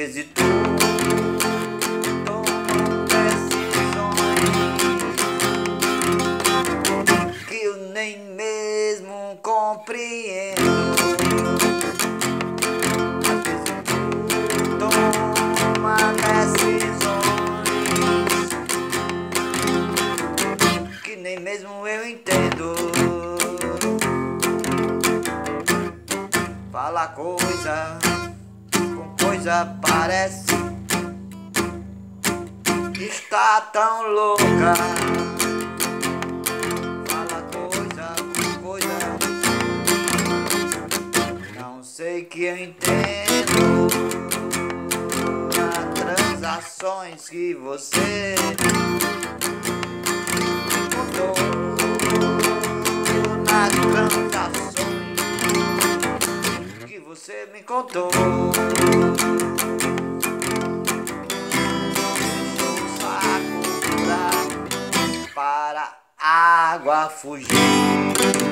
vezes tu tomou decisões que eu nem mesmo compreendo. Às vezes tu toma decisões que nem mesmo eu entendo. Fala coisa com coisa parece, está tão louca. Fala coisa com coisa, não sei que eu entendo. As transações que você contou, nas transações você me contou. Deixou o saco para a água fugir.